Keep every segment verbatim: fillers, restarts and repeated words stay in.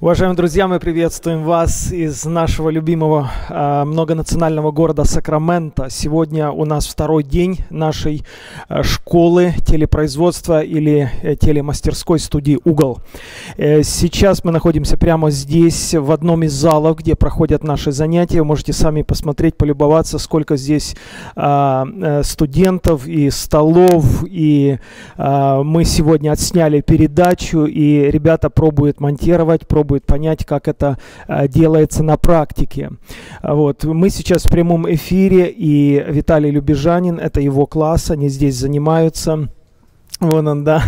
Уважаемые друзья, мы приветствуем вас из нашего любимого э, многонационального города Сакраменто. Сегодня у нас второй день нашей э, школы телепроизводства или э, телемастерской студии «Угол». Э, сейчас мы находимся прямо здесь, в одном из залов, где проходят наши занятия. Вы можете сами посмотреть, полюбоваться, сколько здесь э, э, студентов и столов. И э, мы сегодня отсняли передачу, и ребята пробуют монтировать, пробуют понять, как это а, делается на практике. Вот. Мы сейчас в прямом эфире, и Виталий Любежанин, это его класс, они здесь занимаются. Вон он, да.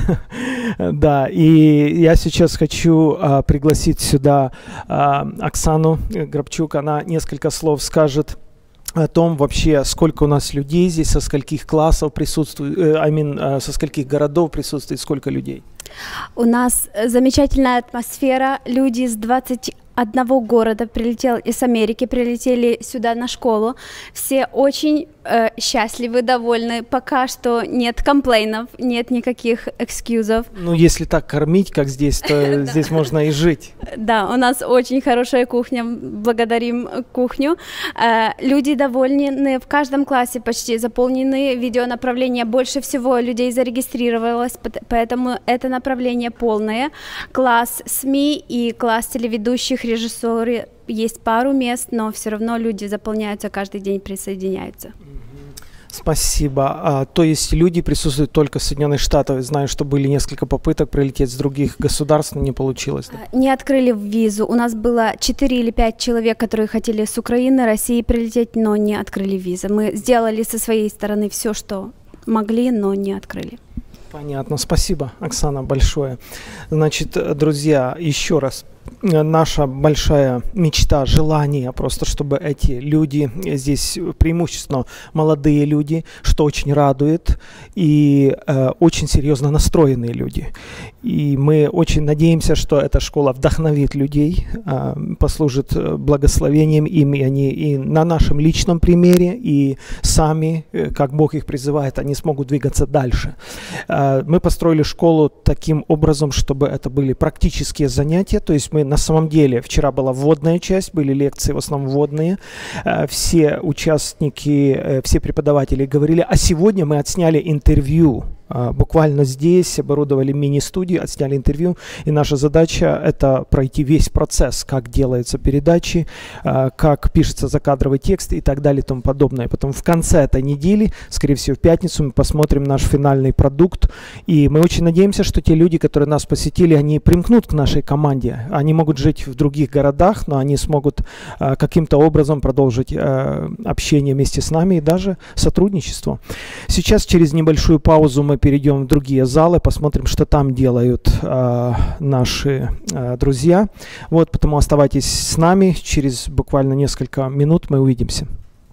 Да, и я сейчас хочу а, пригласить сюда а, Оксану Грабчук, она несколько слов скажет о том вообще, сколько у нас людей здесь, со скольких классов присутствует, э, I mean, э, со скольких городов присутствует, сколько людей. У нас замечательная атмосфера, люди из двадцати одного города прилетел, из Америки прилетели сюда на школу, все очень э, счастливы, довольны, пока что нет комплейнов, нет никаких экскьюзов. Ну, если так кормить, как здесь, то здесь можно и жить. Да, у нас очень хорошая кухня, благодарим кухню. Люди довольны, в каждом классе почти заполнены видеонаправления, больше всего людей зарегистрировалось, поэтому это направление полное. Класс СМИ и класс телеведущих, режиссеры, есть пару мест, но все равно люди заполняются, каждый день присоединяются. Спасибо. А, то есть люди присутствуют только в Соединенных Штатах. Знаю, что были несколько попыток прилететь с других государств, но не получилось. Да? Не открыли визу. У нас было четыре или пять человек, которые хотели с Украины, России прилететь, но не открыли визы. Мы сделали со своей стороны все, что могли, но не открыли. Понятно. Спасибо, Оксана, большое. Значит, друзья, еще раз. Наша большая мечта, желание просто, чтобы эти люди, здесь преимущественно молодые люди, что очень радует, и э, очень серьезно настроенные люди. И мы очень надеемся, что эта школа вдохновит людей, э, послужит благословением им, и они и на нашем личном примере, и сами, э, как Бог их призывает, они смогут двигаться дальше. Э, мы построили школу таким образом, чтобы это были практические занятия, то есть мы на самом деле, вчера была вводная часть, были лекции в основном вводные, все участники, все преподаватели говорили, а сегодня мы отсняли интервью. Буквально здесь оборудовали мини-студию, отсняли интервью, и наша задача – это пройти весь процесс, как делаются передачи, как пишется закадровый текст и так далее и тому подобное. Потом в конце этой недели, скорее всего в пятницу, мы посмотрим наш финальный продукт, и мы очень надеемся, что те люди, которые нас посетили, они примкнут к нашей команде. Они могут жить в других городах, но они смогут каким-то образом продолжить общение вместе с нами и даже сотрудничество. Сейчас через небольшую паузу мы перейдем в другие залы, посмотрим, что там делают э, наши э, друзья. Вот, потому оставайтесь с нами. Через буквально несколько минут мы увидимся.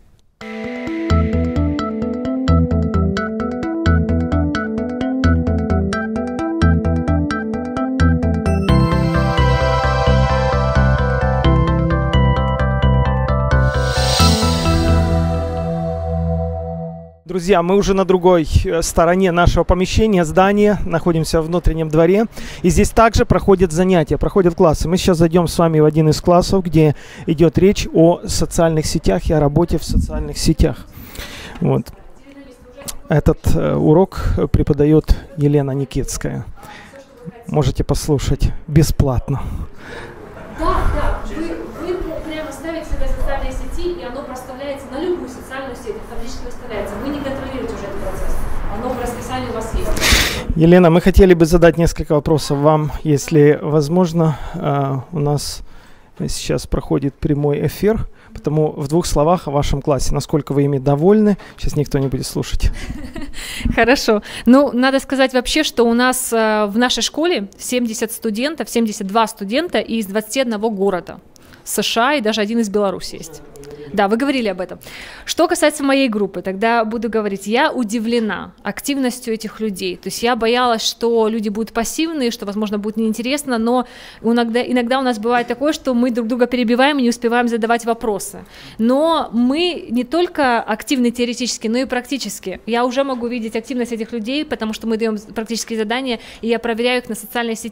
Друзья, мы уже на другой стороне нашего помещения, здания, находимся в внутреннем дворе. И здесь также проходят занятия, проходят классы. Мы сейчас зайдем с вами в один из классов, где идет речь о социальных сетях и о работе в социальных сетях. Вот. Этот э, урок преподает Елена Никитская. Можете послушать бесплатно. Да, да, вы, вы прямо ставите свои социальные сети, и оно проставляется на любую социальную сеть, автоматически выставляется. Вы не контролируете уже этот процесс, оно по расписанию у вас есть. Елена, мы хотели бы задать несколько вопросов вам, если возможно. Uh, у нас сейчас проходит прямой эфир, потому в двух словах о вашем классе. Насколько вы ими довольны? Сейчас никто не будет слушать. Хорошо. Ну, надо сказать вообще, что у нас э, в нашей школе семьдесят студентов, семьдесят два студента из двадцати одного города. США и даже один из Беларуси есть. Да, вы говорили об этом. Что касается моей группы, тогда буду говорить, я удивлена активностью этих людей. То есть я боялась, что люди будут пассивные, что, возможно, будет неинтересно, но иногда, иногда у нас бывает такое, что мы друг друга перебиваем и не успеваем задавать вопросы. Но мы не только активны теоретически, но и практически. Я уже могу видеть активность этих людей, потому что мы даем практические задания, и я проверяю их на социальной сети,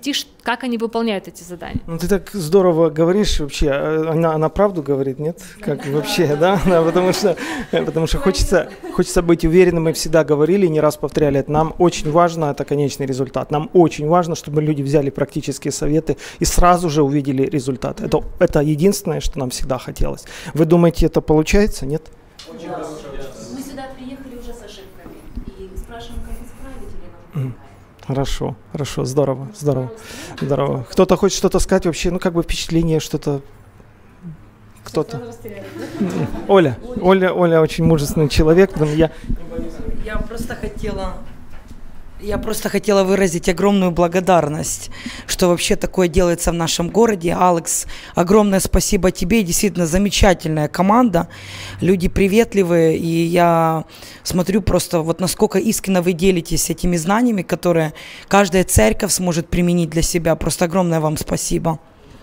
как они выполняют эти задания. Ну, ты так здорово говоришь вообще. Она, она правду говорит, нет? Как вообще, да? Да, потому что, потому что хочется, хочется быть уверенным. Мы всегда говорили, не раз повторяли, это нам очень важно, это конечный результат. Нам очень важно, чтобы люди взяли практические советы и сразу же увидели результат. Это, это единственное, что нам всегда хотелось. Вы думаете, это получается, нет? Мы сюда приехали уже с ошибками и спрашиваем, как исправить или нам. Хорошо, хорошо, здорово, здорово, здорово. Кто-то хочет что-то сказать вообще, ну как бы впечатление, что-то, кто-то. Оля, Оля, Оля очень мужественный человек, я. Я просто хотела, я просто хотела выразить огромную благодарность, что вообще такое делается в нашем городе. Алекс, огромное спасибо тебе, действительно замечательная команда, люди приветливые, и я смотрю просто вот насколько искренне вы делитесь этими знаниями, которые каждая церковь сможет применить для себя. Просто огромное вам спасибо.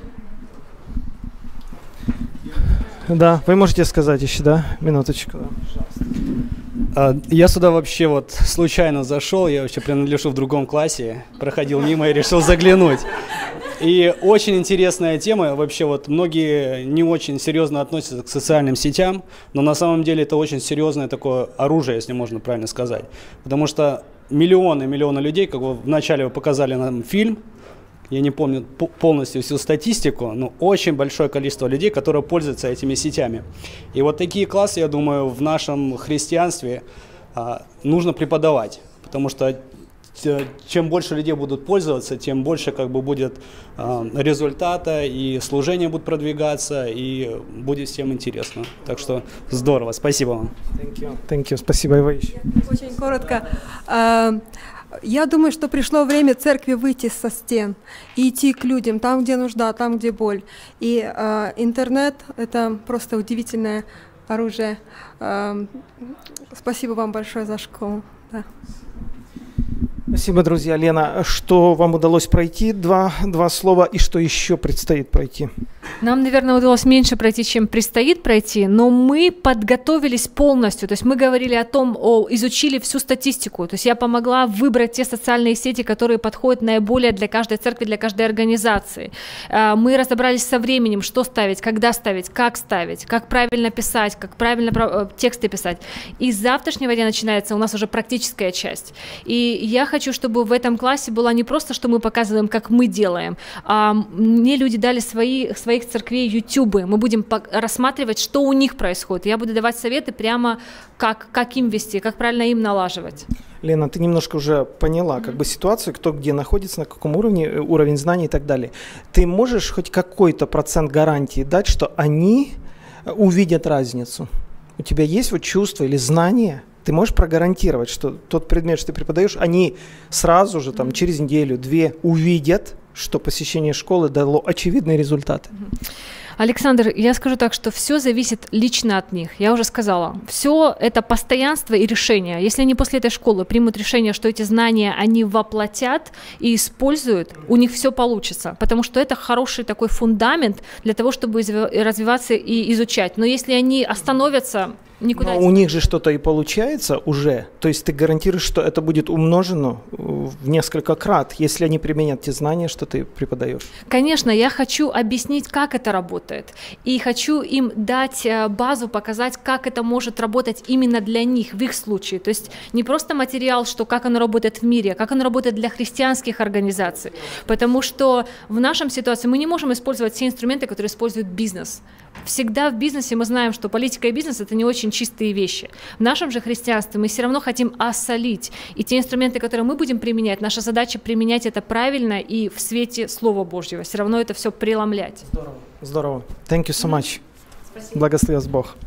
Да, вы можете сказать еще, да? Минуточку. Я сюда вообще вот случайно зашел, я вообще принадлежу в другом классе, проходил мимо и решил заглянуть. И очень интересная тема, вообще вот многие не очень серьезно относятся к социальным сетям, но на самом деле это очень серьезное такое оружие, если можно правильно сказать. Потому что миллионы, миллионы людей, как вы вначале вы показали нам фильм, я не помню полностью всю статистику, но очень большое количество людей, которые пользуются этими сетями. И вот такие классы, я думаю, в нашем христианстве а, нужно преподавать, потому что чем больше людей будут пользоваться, тем больше как бы будет а, результата, и служения будут продвигаться, и будет всем интересно. Так что здорово, спасибо вам. Thank you. Thank you. Спасибо, Иваич. Очень коротко. Я думаю, что пришло время церкви выйти со стен и идти к людям, там, где нужда, там, где боль. И э, интернет – это просто удивительное оружие. Э, спасибо вам большое за школу. Да. Спасибо, друзья. Лена, что вам удалось пройти? Два, два слова. И что еще предстоит пройти? Нам, наверное, удалось меньше пройти, чем предстоит пройти, но мы подготовились полностью. То есть мы говорили о том, о, изучили всю статистику. То есть я помогла выбрать те социальные сети, которые подходят наиболее для каждой церкви, для каждой организации. Мы разобрались со временем, что ставить, когда ставить, как ставить, как правильно писать, как правильно тексты писать. И с завтрашнего дня начинается у нас уже практическая часть. И я хочу, чтобы в этом классе было не просто, что мы показываем, как мы делаем, а мне люди дали свои, своих церквей ютубы, мы будем рассматривать, что у них происходит. Я буду давать советы прямо, как, как им вести, как правильно им налаживать. Лена, ты немножко уже поняла, как бы ситуацию, кто где находится, на каком уровне, уровень знаний и так далее. Ты можешь хоть какой-то процент гарантии дать, что они увидят разницу? У тебя есть вот чувство или знание? Ты можешь прогарантировать, что тот предмет, что ты преподаешь, они сразу же, там, через неделю-две увидят, что посещение школы дало очевидные результаты? Александр, я скажу так, что все зависит лично от них. Я уже сказала, все это постоянство и решение. Если они после этой школы примут решение, что эти знания они воплотят и используют, у них все получится, потому что это хороший такой фундамент для того, чтобы развиваться и изучать. Но если они остановятся, никуда. Но у них же что-то и получается уже, то есть ты гарантируешь, что это будет умножено в несколько крат, если они применят те знания, что ты преподаешь. Конечно, я хочу объяснить, как это работает, и хочу им дать базу, показать, как это может работать именно для них, в их случае. То есть не просто материал, что как оно работает в мире, а как оно работает для христианских организаций, потому что в нашем ситуации мы не можем использовать все инструменты, которые использует бизнес. Всегда в бизнесе мы знаем, что политика и бизнес – это не очень чистые вещи. В нашем же христианстве мы все равно хотим осолить. И те инструменты, которые мы будем применять, наша задача применять это правильно и в свете Слова Божьего. Все равно это все преломлять. Здорово. Здорово. Thank you so much. Спасибо. Благослови вас Бог.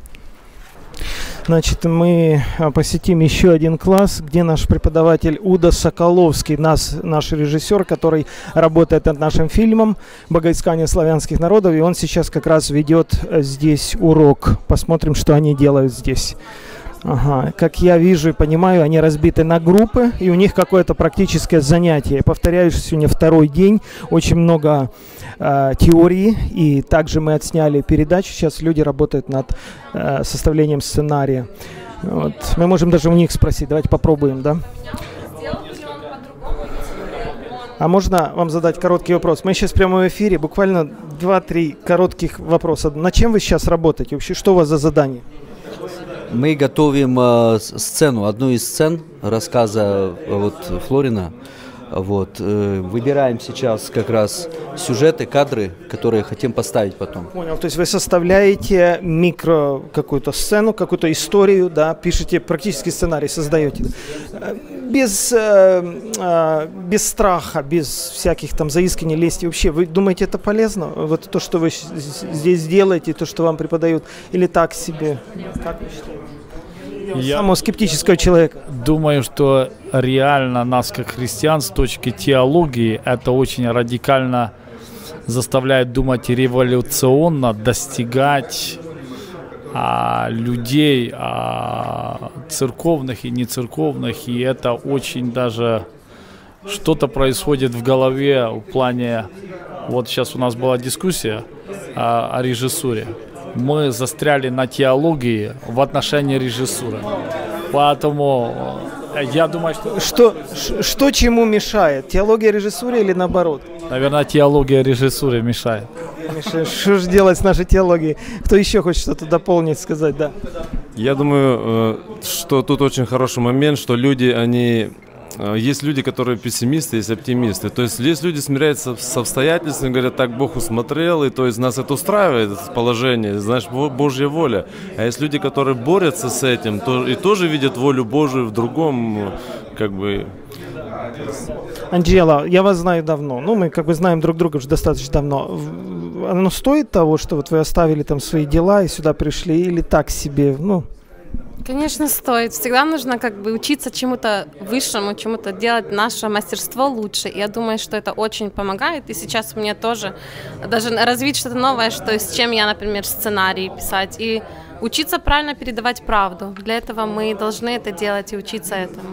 Значит, мы посетим еще один класс, где наш преподаватель Уда Соколовский, наш, наш режиссер, который работает над нашим фильмом «Богоискание славянских народов», и он сейчас как раз ведет здесь урок. Посмотрим, что они делают здесь. Ага. Как я вижу и понимаю, они разбиты на группы, и у них какое-то практическое занятие. Я повторяю, что сегодня второй день, очень много э, теории, и также мы отсняли передачу. Сейчас люди работают над э, составлением сценария. Вот. Мы можем даже у них спросить. Давайте попробуем, да? А можно вам задать короткий вопрос? Мы сейчас прямо в эфире, буквально два-три коротких вопроса. На чем вы сейчас работаете? Вообще, что у вас за задание? Мы готовим э, сцену, одну из сцен рассказа вот, Флорина. Вот, э, выбираем сейчас как раз сюжеты, кадры, которые хотим поставить потом. Понял, то есть вы составляете микро какую-то сцену, какую-то историю, да, пишете практически сценарий, создаете. Без, э, э, без страха, без всяких там заисканий, лести. Вообще, вы думаете, это полезно? Вот то, что вы здесь делаете, то, что вам преподают, или так себе? Как вы считаете? Я самого скептического человека. думаю, что реально нас, как христиан, с точки теологии, это очень радикально заставляет думать революционно, достигать а, людей, а, церковных и нецерковных, и это очень даже что-то происходит в голове в плане, вот сейчас у нас была дискуссия а, о режиссуре. Мы застряли на теологии в отношении режиссуры. Поэтому я думаю, что... Что, что чему мешает? Теология режиссуре или наоборот? Наверное, теология режиссуре мешает. Мешает. Что же делать с нашей теологией? Кто еще хочет что-то дополнить, сказать, да? Я думаю, что тут очень хороший момент, что люди, они... Есть люди, которые пессимисты, есть оптимисты. То есть есть люди смиряются с обстоятельствами, говорят, так Бог усмотрел, и то есть нас это устраивает, это положение, знаешь, Божья воля. А есть люди, которые борются с этим, то, и тоже видят волю Божию в другом, как бы... Анджела, я вас знаю давно, ну мы как бы знаем друг друга уже достаточно давно. Оно стоит того, что вот вы оставили там свои дела и сюда пришли, или так себе, ну... Конечно, стоит. Всегда нужно как бы учиться чему-то высшему, чему-то делать наше мастерство лучше. И я думаю, что это очень помогает. И сейчас мне тоже даже развить что-то новое, что с чем я, например, сценарий писать. И учиться правильно передавать правду. Для этого мы должны это делать и учиться этому.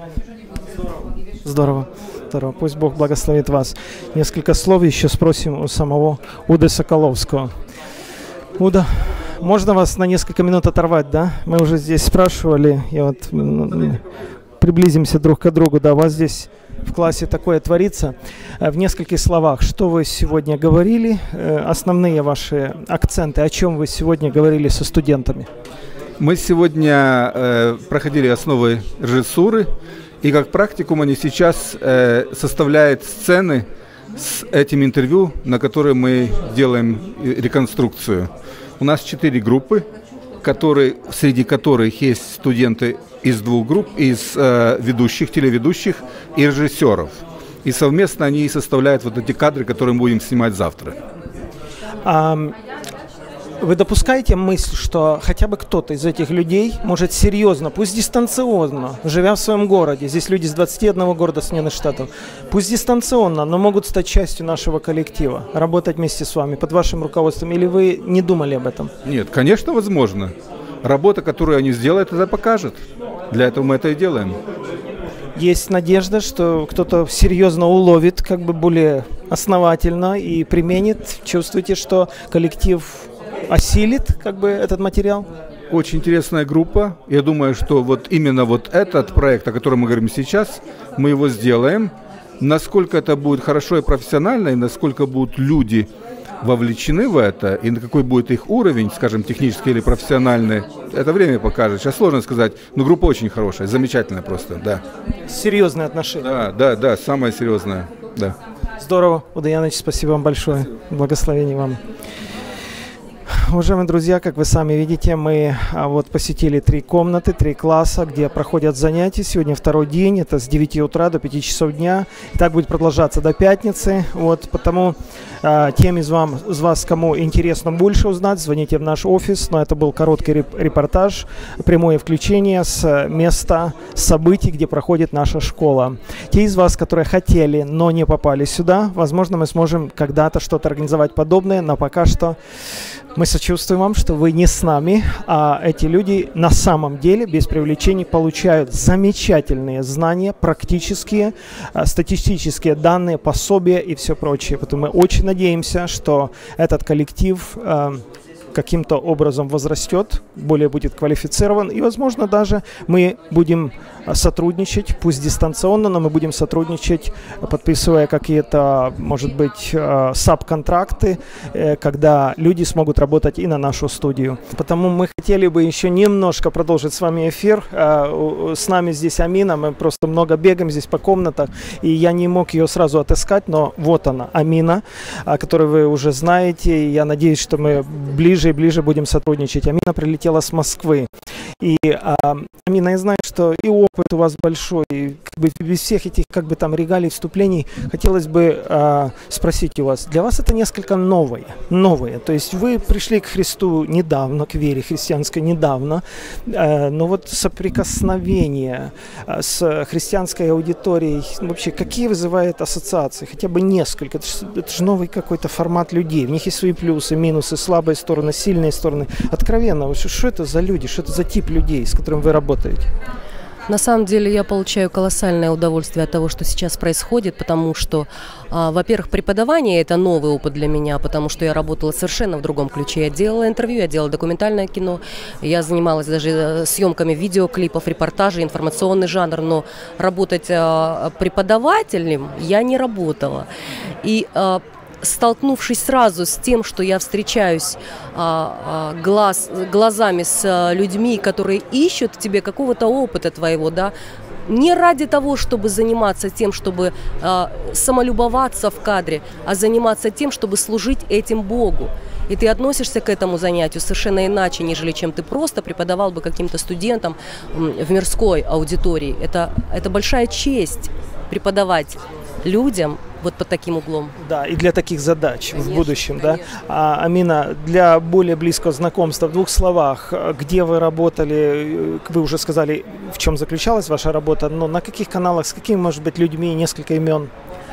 Здорово. Здорово. Пусть Бог благословит вас. Несколько слов еще спросим у самого Уды Соколовского. Уда, можно вас на несколько минут оторвать, да? Мы уже здесь спрашивали, и вот приблизимся друг к другу, да, у вас здесь в классе такое творится. В нескольких словах, что вы сегодня говорили, основные ваши акценты, о чем вы сегодня говорили со студентами? Мы сегодня э, проходили основы режиссуры, и как практикум они сейчас э, составляют сцены с этим интервью, на которые мы делаем реконструкцию. У нас четыре группы, которые, среди которых есть студенты из двух групп, из э, ведущих, телеведущих и режиссеров. И совместно они составляют вот эти кадры, которые мы будем снимать завтра. Um... Вы допускаете мысль, что хотя бы кто-то из этих людей может серьезно, пусть дистанционно, живя в своем городе, здесь люди с двадцати одного города Соединенных Штатов, пусть дистанционно, но могут стать частью нашего коллектива, работать вместе с вами, под вашим руководством, или вы не думали об этом? Нет, конечно, возможно. Работа, которую они сделают, это покажет. Для этого мы это и делаем. Есть надежда, что кто-то серьезно уловит, как бы более основательно и применит. Чувствуете, что коллектив осилит как бы этот материал? Очень интересная группа. Я думаю, что вот именно вот этот проект, о котором мы говорим сейчас, мы его сделаем. Насколько это будет хорошо и профессионально, и насколько будут люди вовлечены в это, и на какой будет их уровень, скажем, технический или профессиональный, это время покажет. Сейчас сложно сказать, но группа очень хорошая, замечательная просто, да. Серьезные отношения. Да, да, да, самое серьезное, да. Здорово, Уда Янович, спасибо вам большое. Благословений вам. Уважаемые друзья, как вы сами видите, мы а, вот посетили три комнаты, три класса, где проходят занятия. Сегодня второй день, это с девяти утра до пяти часов дня. И так будет продолжаться до пятницы. Вот, потому а, тем из, вам, из вас, кому интересно больше узнать, звоните в наш офис. Но это был короткий реп репортаж, прямое включение с места событий, где проходит наша школа. Те из вас, которые хотели, но не попали сюда, возможно, мы сможем когда-то что-то организовать подобное, но пока что... Мы сочувствуем вам, что вы не с нами, а эти люди на самом деле без привлечений получают замечательные знания, практические, статистические данные, пособия и все прочее. Поэтому мы очень надеемся, что этот коллектив э, каким-то образом возрастет, более будет квалифицирован, и, возможно, даже мы будем сотрудничать, пусть дистанционно, но мы будем сотрудничать, подписывая какие-то, может быть, саб-контракты, когда люди смогут работать и на нашу студию. Потому мы хотели бы еще немножко продолжить с вами эфир. С нами здесь Амина, мы просто много бегаем здесь по комнатах, и я не мог ее сразу отыскать, но вот она, Амина, которую вы уже знаете, и я надеюсь, что мы ближе и ближе будем сотрудничать. Амина прилетела с Москвы. И, а, Амина, я знаю, что и опыт у вас большой, и как бы без всех этих как бы там регалий, вступлений, хотелось бы а, спросить у вас, для вас это несколько новое, новое, то есть вы пришли к Христу недавно, к вере христианской недавно, а, но вот соприкосновение а, с христианской аудиторией, вообще какие вызывает ассоциации, хотя бы несколько, это же, это же новый какой-то формат людей, в них есть свои плюсы, минусы, слабые стороны, сильные стороны, откровенно, что это за люди, что это за тип людей, с которым вы работаете? На самом деле я получаю колоссальное удовольствие от того, что сейчас происходит, потому что, а, во-первых, преподавание – это новый опыт для меня, потому что я работала совершенно в другом ключе. Я делала интервью, я делала документальное кино, я занималась даже съемками видеоклипов, репортажей, информационный жанр, но работать а, преподавателем я не работала. И а, столкнувшись сразу с тем, что я встречаюсь а, а, глаз, глазами с а, людьми, которые ищут в тебе какого-то опыта твоего, да, не ради того, чтобы заниматься тем, чтобы а, самолюбоваться в кадре, а заниматься тем, чтобы служить этим Богу. И ты относишься к этому занятию совершенно иначе, нежели чем ты просто преподавал бы каким-то студентам в мирской аудитории. Это, это большая честь преподавать людям вот под таким углом. Да, и для таких задач, конечно, в будущем, конечно. Да. А, Амина, для более близкого знакомства, в двух словах, где вы работали, вы уже сказали, в чем заключалась ваша работа, но на каких каналах, с какими, может быть, людьми, несколько имен?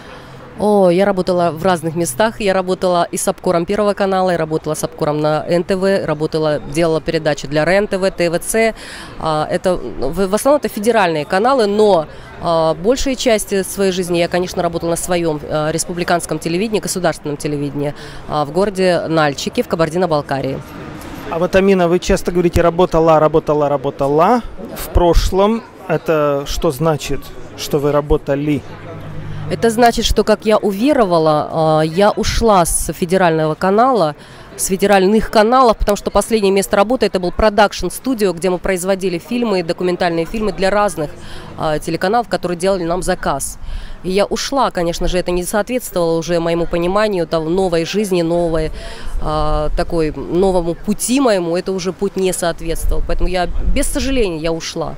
О, я работала в разных местах. Я работала и с обкором Первого канала, я работала с обкором на эн тэ вэ, работала, делала передачи для РЕН-ТВ, тэ вэ цэ. Это, в основном это федеральные каналы, но большей части своей жизни я, конечно, работала на своем республиканском телевидении, государственном телевидении в городе Нальчике в Кабардино-Балкарии. А вот, Амина, вы часто говорите «работала, работала, работала» в прошлом. Это что значит, что вы работали? Это значит, что, как я уверовала, я ушла с федерального канала, с федеральных каналов, потому что последнее место работы это был продакшн-студио, где мы производили фильмы, документальные фильмы для разных телеканалов, которые делали нам заказ. И я ушла, конечно же, это не соответствовало уже моему пониманию там, новой жизни, новой, такой, новому пути моему, это уже путь не соответствовал. Поэтому я, без сожаления, я ушла.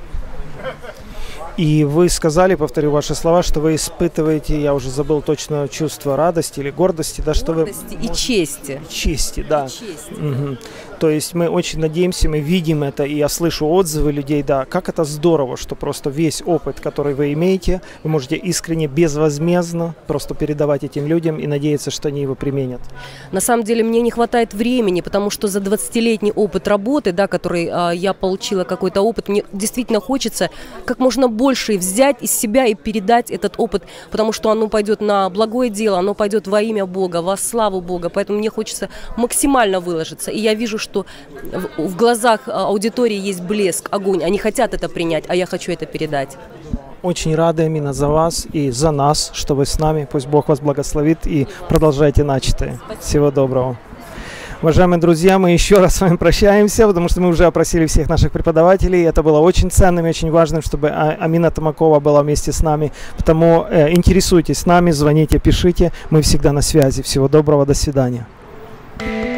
И вы сказали, повторю ваши слова, что вы испытываете, я уже забыл точно, чувство радости или гордости, да, что вы... Гордости и чести. Чести, да. И чести. Угу. То есть мы очень надеемся, мы видим это, и я слышу отзывы людей, да, как это здорово, что просто весь опыт, который вы имеете, вы можете искренне, безвозмездно просто передавать этим людям и надеяться, что они его применят. На самом деле мне не хватает времени, потому что за двадцатилетний опыт работы, да, который а, я получила какой-то опыт, мне действительно хочется как можно больше взять из себя и передать этот опыт, потому что оно пойдет на благое дело, оно пойдет во имя Бога, во славу Бога, поэтому мне хочется максимально выложиться, и я вижу, что в, в глазах аудитории есть блеск, огонь, они хотят это принять, а я хочу это передать. Очень рады, Амина, за вас и за нас, что вы с нами, пусть Бог вас благословит и продолжайте начатое. Спасибо. Всего доброго. Уважаемые друзья, мы еще раз с вами прощаемся, потому что мы уже опросили всех наших преподавателей. Это было очень ценным и очень важным, чтобы Амина Томакова была вместе с нами. Потому э, интересуйтесь нами, звоните, пишите. Мы всегда на связи. Всего доброго, до свидания.